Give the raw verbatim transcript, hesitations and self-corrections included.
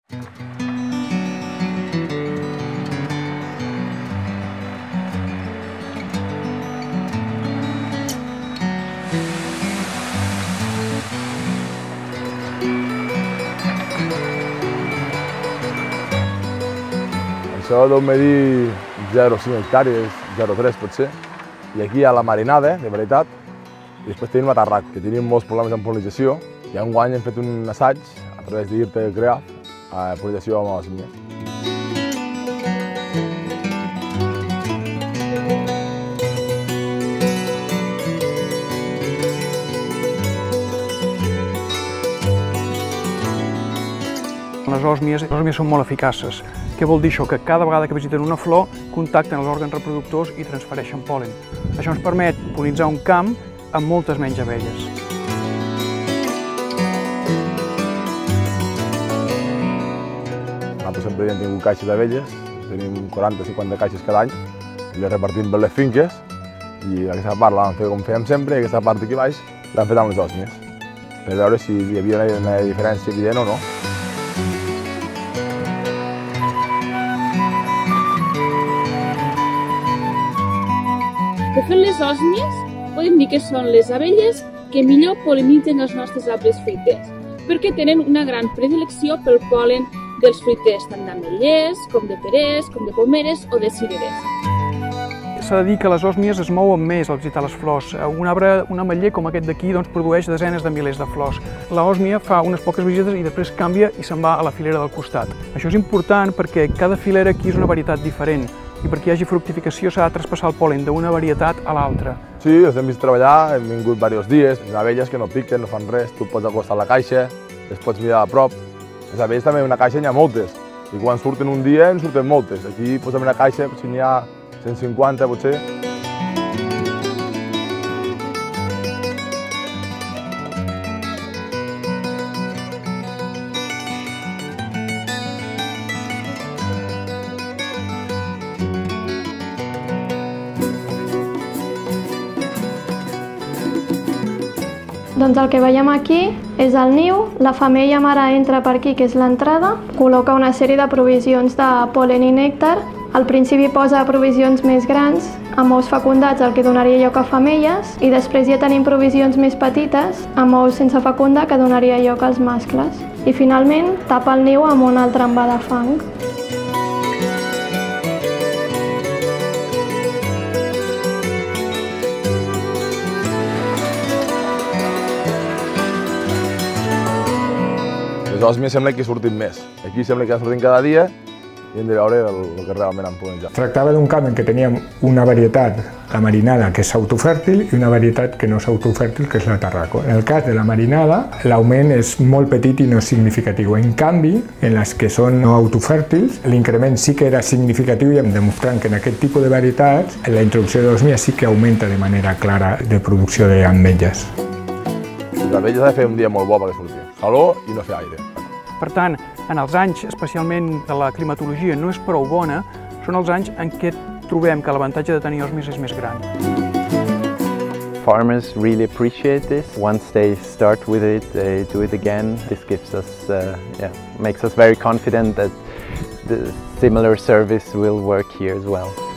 Això deu medir zero coma cinc hectàrees, zero coma tres potser. I aquí hi ha la marinada, de varietat, i després tenim la Tarrac, que tenim molts problemes amb pol·linització, i enguany hem fet un assaig, a través d'IRTA Creaf, a pol·linització amb òsmies. Les òsmies, les òsmies són molt eficaces. Què vol dir això? Que cada vegada que visiten una flor contacten els òrgans reproductors i transfereixen pol·len. Això ens permet pol·linitzar un camp amb moltes menys abelles. Nosaltres sempre hem tingut caixes d'abelles, tenim quaranta o cinquanta caixes cada any, i les repartim per les finques, i aquesta part la vam fer com fèiem sempre, i aquesta part d'aquí baix l'hem fet amb les òsmies, per veure si hi havia una diferència evident o no. De fet, les òsmies podem dir que són les abelles que millor pol·linitzen els nostres arbres fruiters, perquè tenen una gran predilecció pel pol·len dels fruiters, tant d'ametllers, com de perers, com de pomeres o de cireres. S'ha de dir que les òsmies es mouen més al visitar les flors. Un arbre, un ametller com aquest d'aquí, doncs, produeix desenes de milers de flors. L'òsmia fa unes poques visites i després canvia i se'n va a la filera del costat. Això és important perquè cada filera aquí és una varietat diferent, i perquè hi hagi fructificació s'ha de traspassar el pol·len d'una varietat a l'altra. Sí, els hem vist treballar, hem vingut diversos dies, hi ha abelles que no piquen, no fan res, tu pots acostar a la caixa, les pots mirar a prop. Les abelles també en una caixa n'hi ha moltes, i quan surten un dia en surten moltes. Aquí posem una caixa, si n'hi ha cent cinquanta potser. Doncs el que veiem aquí és el niu, la femella mare entra per aquí, que és l'entrada, col·loca una sèrie de provisions de pol·len i nèctar. Al principi posa provisions més grans, amb ous fecundats, el que donaria lloc a femelles, i després ja tenim provisions més petites, amb ous sense fecundar, que donaria lloc als mascles. I finalment tapa el niu amb un altre envà de fang. Les òsmies sembla que surtin més. Aquí sembla que surtin cada dia i hem de veure el, el que realment han pol·linitzat. Tractava d'un camp en què teníem una varietat, la marinada, que és autofèrtil, i una varietat que no és autofèrtil, que és la Tarraco. En el cas de la marinada, l'augment és molt petit i no significatiu. En canvi, en les que són no autofèrtils, l'increment sí que era significatiu i hem demostrat que en aquest tipus de varietats la introducció d'òsmies sí que augmenta de manera clara de producció d'ametlles. L'abella ha de fer un dia molt bo perquè surti. Calor i no fer aire. Per tant, en els anys, especialment de la climatologia, no és prou bona, són els anys en què trobem que l'avantatge de tenir òsmies és més gran. Farmers really appreciate this. Once they start with it, they do it again. This gives us, uh, yeah, makes us very confident that the similar service will work here as well.